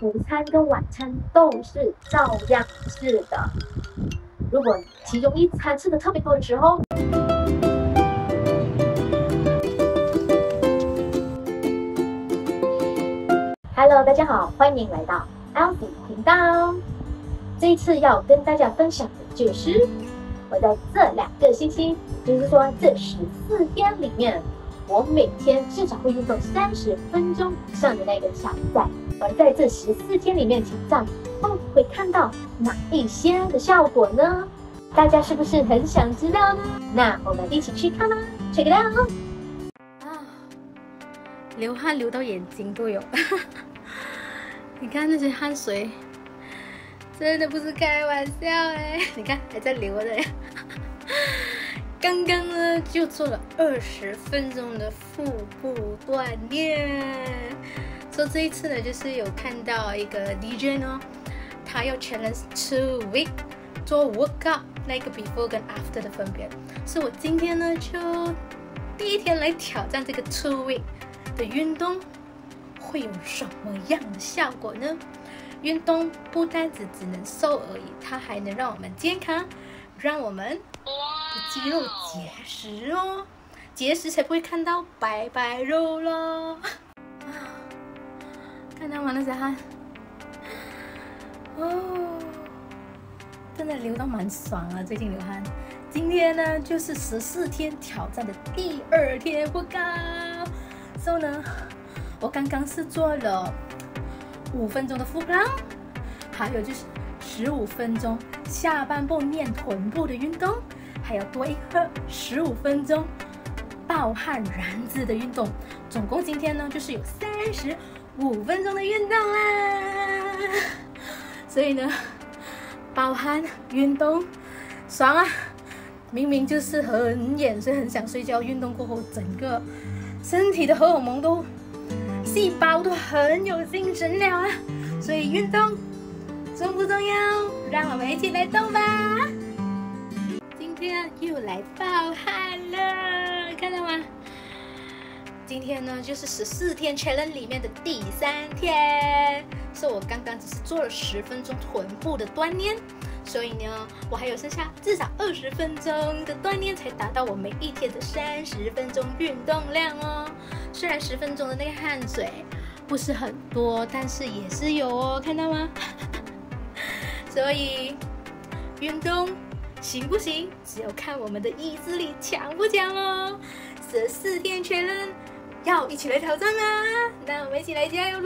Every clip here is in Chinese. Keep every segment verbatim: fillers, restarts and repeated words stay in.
午餐跟晚餐都是照样吃的。如果其中一餐吃的特别多的时候， Hello， 大家好，欢迎来到 Elsie 频道。这一次要跟大家分享的就是，我在这两个星期，就是说这十四天里面，我每天至少会运动三十分钟以上的那个挑战。而在这十四天里面挑战，会不会看到哪一些的效果呢？大家是不是很想知道呢？那我们一起去看吧 ，Check it out！ 啊，流汗流到眼睛都有。你看那些汗水，真的不是开玩笑哎！你看还在流的。刚刚呢就做了二十分钟的腹部锻炼。所以这一次呢，就是有看到一个 D J 呢，他要 challenge two week 做 workout 那个 before 跟 after 的分别。所以我今天呢就第一天来挑战这个 two week 的运动。 会有什么样的效果呢？运动不单只只能瘦而已，它还能让我们健康，让我们的肌肉结实哦，结实才不会看到白白肉咯。看到吗？那些汗，哦，真的流到蛮爽啊！最近流汗。今天呢，就是十四天挑战的第二天不高，所以呢。 我刚刚是做了五分钟的腹浪，还有就是十五分钟下半部练臀部的运动，还有多一个十五分钟暴汗燃脂的运动。总共今天呢就是有三十五分钟的运动啦。所以呢，暴汗运动爽啊！明明就是很眼睡、很想睡觉，运动过后整个身体的荷尔蒙都。 细胞都很有精神了啊，所以运动重不重要？让我们一起来动吧！今天又来暴汗了，看到吗？今天呢就是十四天 challenge 里面的第三天，所以我刚刚只是做了十分钟臀部的锻炼，所以呢我还有剩下至少二十分钟的锻炼才达到我每一天的三十分钟运动量哦。 虽然十分钟的那个汗水不是很多，但是也是有哦，看到吗？所以运动行不行，只有看我们的意志力强不强哦。十四天全人要一起来挑战吗？那我们一起来加油喽！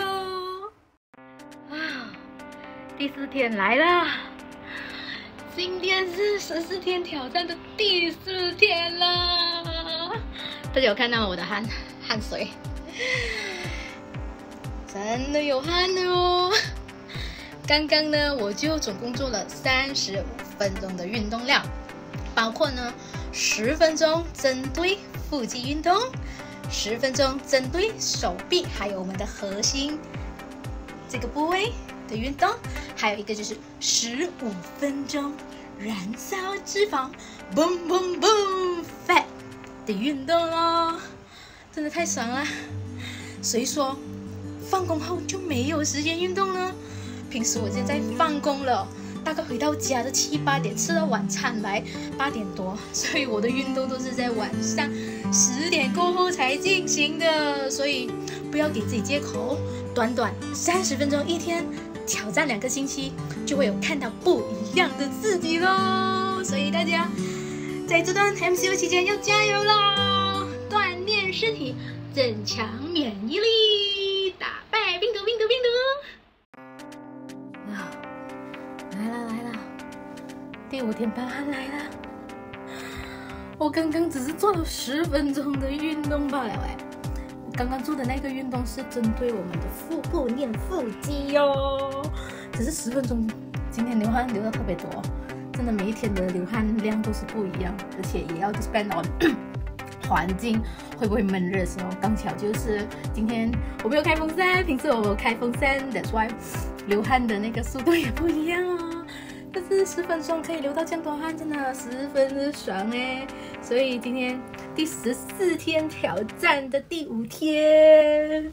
啊，第四天来了，今天是十四天挑战的第四天了。大家有看到我的汗？ 汗水真的有汗的哦！刚刚呢，我就总共做了三十五分钟的运动量，包括呢十分钟针对腹肌运动，十分钟针对手臂还有我们的核心这个部位的运动，还有一个就是十五分钟燃烧脂肪 ，boom boom boom fat 的运动咯。 真的太爽了！谁说放工后就没有时间运动呢？平时我现在放工了，大概回到家的七八点，吃了晚餐来八点多，所以我的运动都是在晚上十点过后才进行的。所以不要给自己借口，短短三十分钟一天，挑战两个星期，就会有看到不一样的自己喽。所以大家在这段 M C O 期间要加油啦！ 身体增强免疫力，打败病毒，病毒，病毒！啊，来了来了，第五天暴汗来了。我刚刚只是做了十分钟的运动罢了哎。我刚刚做的那个运动是针对我们的腹部练腹肌哟，只是十分钟。今天流汗流的特别多，真的每一天的流汗量都是不一样，而且也要 depend on 环境会不会闷热的时候，刚巧就是今天我没有开风扇，平时我有开风扇 ，that's why 流汗的那个速度也不一样哦。但是十分钟可以流到这样多汗，真的十分的爽哎！所以今天第十四天挑战的第五天，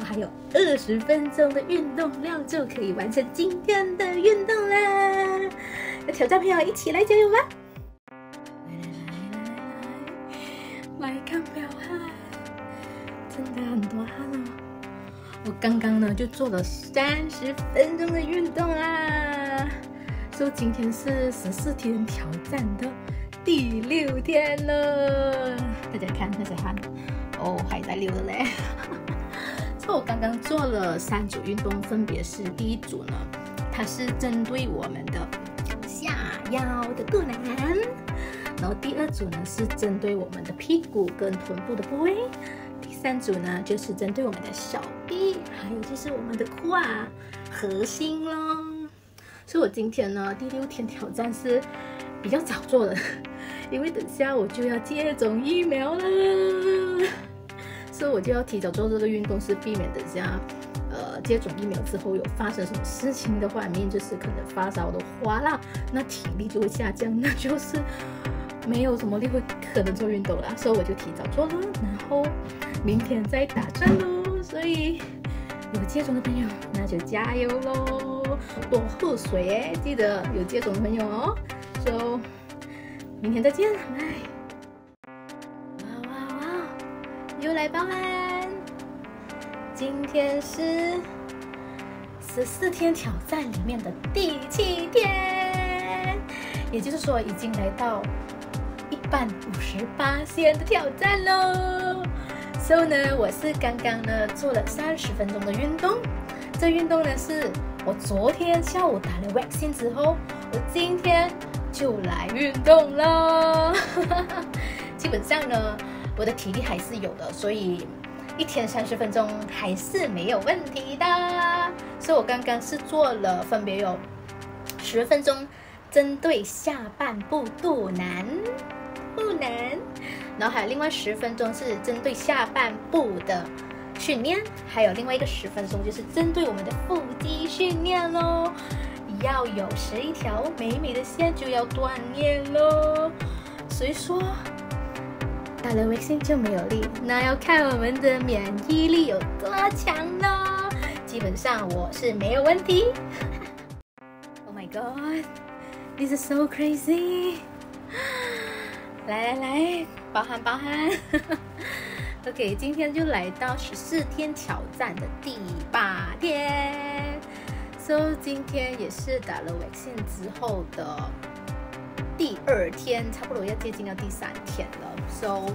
我还有二十分钟的运动量就可以完成今天的运动啦！要挑战朋友一起来加油吧！来来来来来，来看表汗，真的很多汗哦！我刚刚呢就做了三十分钟的运动啦，所以今天是十四天挑战的第六天了。大家看那些汗，哦，还在流的嘞。所以我刚刚做了三组运动，分别是第一组呢，它是针对我们的下腰的肚腩，然后第二组呢是针对我们的屁股跟臀部的部位。第三组呢，就是针对我们的手臂，还有就是我们的胯核心咯。所以我今天呢，第六天挑战是比较早做的，因为等下我就要接种疫苗了，所以我就要提早做这个运动，是避免等下呃接种疫苗之后有发生什么事情的话，面就是可能发烧的话啦，那体力就会下降，那就是没有什么力会可能做运动啦，所以我就提早做了，然后明天再打针咯。所以有接种的朋友那就加油咯，多喝水耶，记得有接种的朋友哦。so 明天再见，拜。哇哇哇，又来包汗！今天是十四天挑战里面的第七天，也就是说已经来到一半五十八线的挑战喽。所以呢，我是刚刚呢做了三十分钟的运动。这运动呢是我昨天下午打了 vaccine 之后，我今天就来运动了。基本上呢，我的体力还是有的，所以一天三十分钟还是没有问题的。所以我刚刚是做了分别有十分钟针对下半部肚腩。肚腩，然后还有另外十分钟是针对下半部的训练，还有另外一个十分钟就是针对我们的腹肌训练咯。要有十一条美美的线就要锻炼咯。所以说打了 vaccine 就没有力，那要看我们的免疫力有多强咯。基本上我是没有问题。Oh my god, this is so crazy. 来来来，包涵包涵。OK， 今天就来到十四天挑战的第八天。So 今天也是打了 vaccine 之后的第二天，差不多要接近到第三天了。So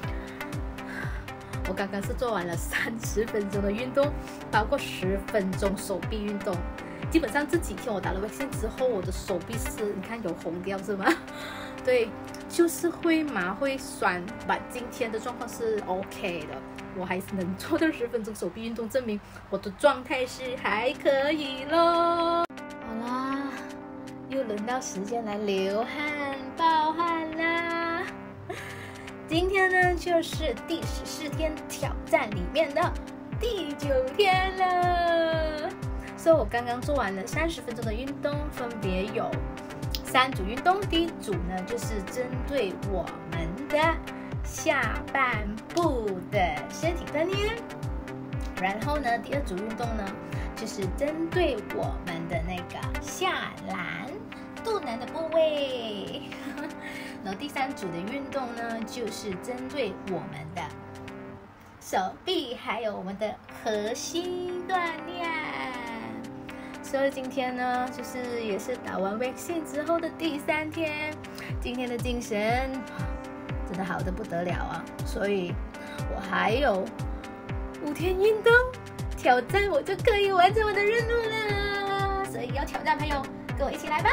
我刚刚是做完了三十分钟的运动，包括十分钟手臂运动。基本上这几天我打了 vaccine 之后，我的手臂是你看有红掉是吗？对，就是会麻会酸，但今天的状况是 OK 的，我还是能做到十分钟手臂运动，证明我的状态是还可以咯。好啦，又轮到时间来流汗爆汗啦。今天呢就是第十四天挑战里面的第九天了。所以我刚刚做完了三十分钟的运动，分别有三组运动。第一组呢就是针对我们的下半部的身体锻炼，然后呢第二组运动呢就是针对我们的那个下栏肚腩的部位。然后第三组的运动呢就是针对我们的手臂还有我们的核心锻炼。所以今天呢就是也是打完 vaccine 之后的第三天，今天的精神真的好得不得了啊！所以我还有五天运动挑战，我就可以完成我的任务了。所以要挑战朋友跟我一起来吧。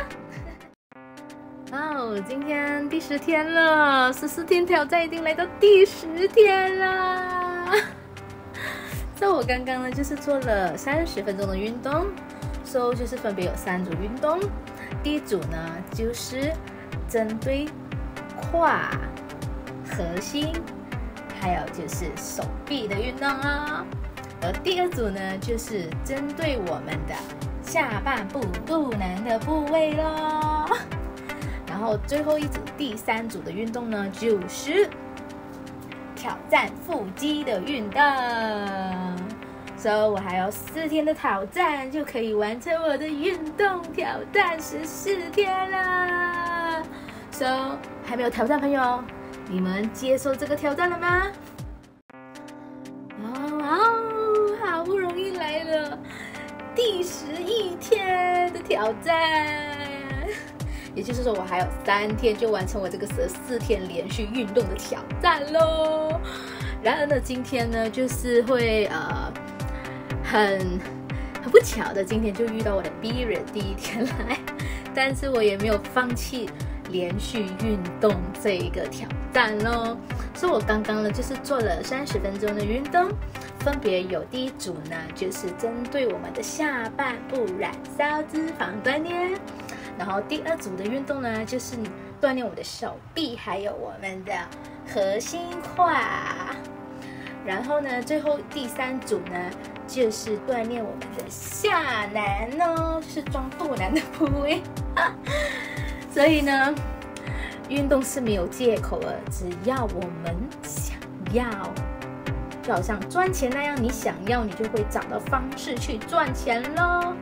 哦，今天第十天了，十四天挑战已经来到第十天了。所以我刚刚呢就是做了三十分钟的运动，所以就是分别有三组运动。第一组呢就是针对胯、核心，还有就是手臂的运动哦。而第二组呢就是针对我们的下半部肚腩的部位咯。然后最后一组第三组的运动呢就是挑战腹肌的运动。 所以我还有四天的挑战就可以完成我的运动挑战十四天了。所以还没有挑战朋友，你们接受这个挑战了吗？哦哦，好不容易来了第十一天的挑战，也就是说我还有三天就完成我这个十四天连续运动的挑战咯。然而呢，今天呢就是会呃很很不巧的，今天就遇到我的 B 日第一天来，但是我也没有放弃连续运动这一个挑战咯。所以我刚刚呢就是做了三十分钟的运动，分别有第一组呢就是针对我们的下半部燃烧脂肪锻炼，然后第二组的运动呢就是锻炼我的手臂还有我们的核心胯，然后呢最后第三组呢就是锻炼我们的下男哦，就是装肚腩的部位所以呢运动是没有借口的，只要我们想要，就好像赚钱那样，你想要你就会找到方式去赚钱咯。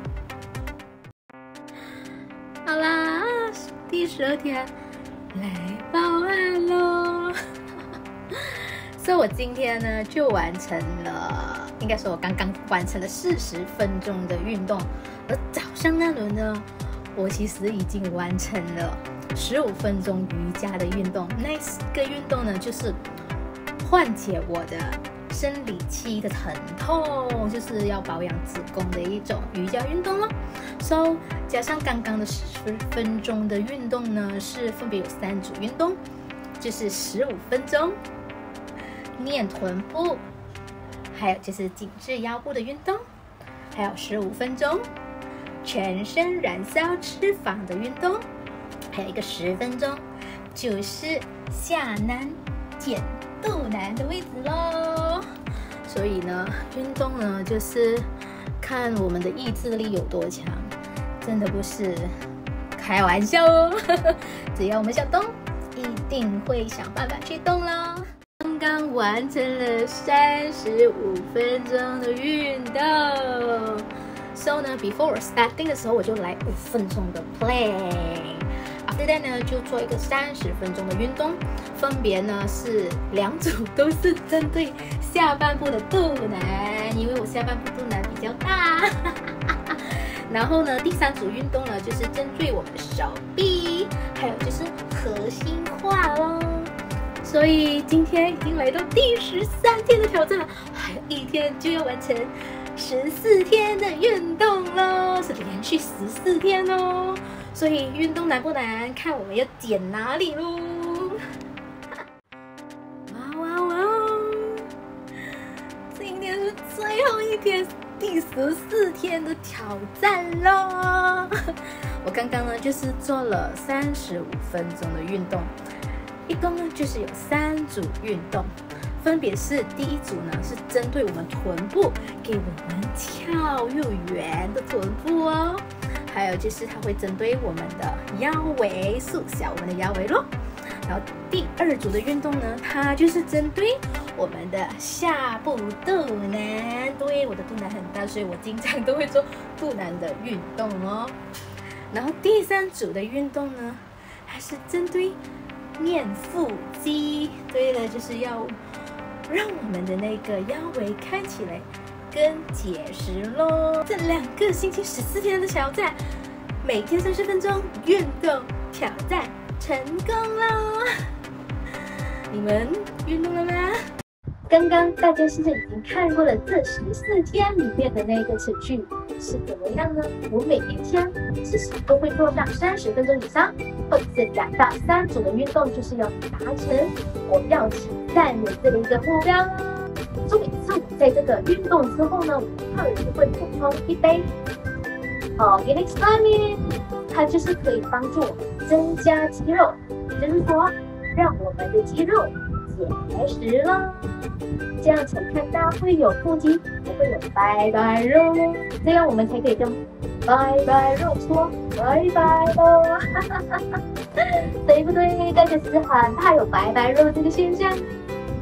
好啦，第十二天来报案咯所以我今天呢就完成了，应该说我刚刚完成了四十分钟的运动，而早上那轮呢我其实已经完成了十五分钟瑜伽的运动。那个运动呢就是缓解我的生理期的疼痛，就是要保养子宫的一种瑜伽运动咯。 So 加上刚刚的十分钟的运动呢，是分别有三组运动，就是十五分钟练臀部，还有就是紧致腰部的运动，还有十五分钟全身燃烧脂肪的运动，还有一个十分钟就是下腩减肚腩的位置咯。所以呢运动呢就是看我们的意志力有多强，真的不是开玩笑哦只要我们想动，一定会想办法去动咯。刚刚完成了三十五分钟的运动， So 呢 before starting 的时候我就来五分钟的 play， After that 呢就做一个三十分钟的运动，分别呢是两组都是针对下半部的肚腩，因为我下半部肚腩比较大然后呢第三组运动呢就是针对我们的手臂，还有就是核心胯咯。所以今天已经来到第十三天的挑战了，还有一天就要完成十四天的运动咯，是连续十四天哦。所以运动难不难，看我们要减哪里咯。哇哇哇！今天是最后一天，第十四天的挑战咯。我刚刚呢就是做了三十五分钟的运动，一共呢就是有三组运动，分别是第一组呢是针对我们臀部，给我们跳又圆的臀部哦，还有就是它会针对我们的腰围，缩小我们的腰围咯。然后第二组的运动呢，它就是针对我们的下部肚腩，对，我的肚腩很大，所以我经常都会做肚腩的运动哦。然后第三组的运动呢，它是针对练腹肌，对了，就是要让我们的那个腰围看起来更结实咯。这两个星期十四天的挑战，每天三十分钟运动挑战成功咯。你们运动了吗？ 刚刚大家是不是已经看过了这十四天里面的那个程序是怎么样呢？我每一天至少都会做上三十分钟以上，或者是两到三组的运动，就是要达成我要挑战的这一个目标啦。所以每次我在这个运动之后呢，我的客人就会补充一杯哦 Gainix Vitamin， 它就是可以帮助我们增加肌肉，也就是说让我们的肌肉结实了，这样才看到会有腹肌，不会有白白肉，这样我们才可以跟白白肉说拜拜喽，对不对？大家是不是很怕有白白肉这个现象？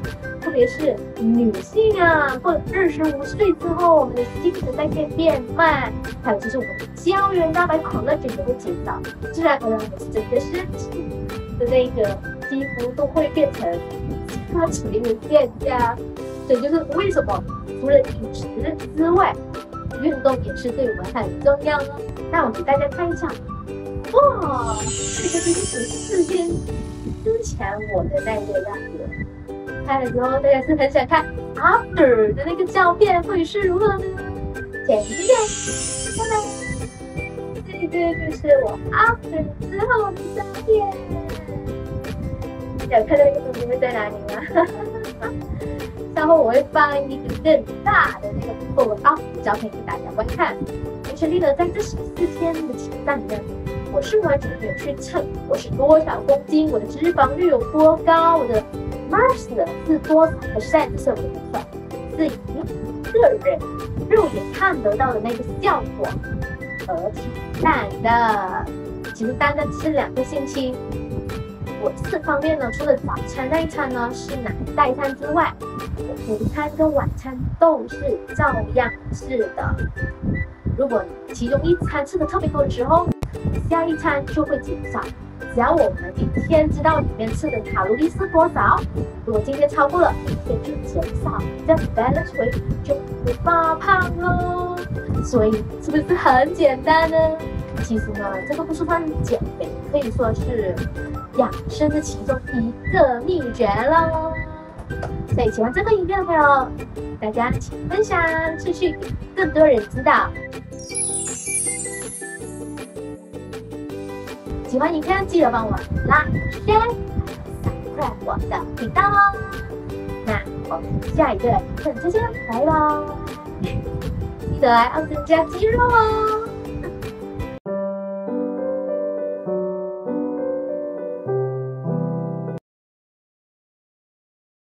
特别是女性啊，过了二十五岁之后，我们的新陈代谢变慢，还有就是我们的胶原蛋白 collagen 也会减少，自然而然我们整个身体的那个肌肤都会变成下垂的现象。所以就是为什么除了饮食之外，运动也是对我们很重要呢？那我给大家看一下，哇，这个就是十四天之前我的那个样子。看了之后，大家是很想看 after 的那个照片会是如何呢？点击点，看到这个就是我 after 之后的照片。有看到那个东西会在哪里吗？稍后我会放一个更大的那个 before after 照片给大家观看。其实丽呢，在这十四天的期间里面，我是完全没有去称我是多少公斤，我的脂肪率有多高，我的 mass 是多少 percent 是我的预算，是以个人肉眼看得到的那个效果而体淡的。其实单单吃两个星期，我四方面呢，除了早餐那一餐呢是奶代餐之外，我午餐跟晚餐都是照样吃的。如果其中一餐吃的特别多的时候，下一餐就会减少。只要我们一天知道里面吃的卡路里是多少，如果今天超过了，明天就减少，这样 balance 回就不会发胖喽。所以是不是很简单呢？其实呢，这个不是算减肥，可以说是养生的其中一个秘诀喽。所以喜欢这个影片的朋友，大家请分享出去给更多人知道。喜欢影片记得帮我 like、share、subscribe 我的频道哦。那我们下一个影片再见，拜拜！记得来要增加肌肉哦。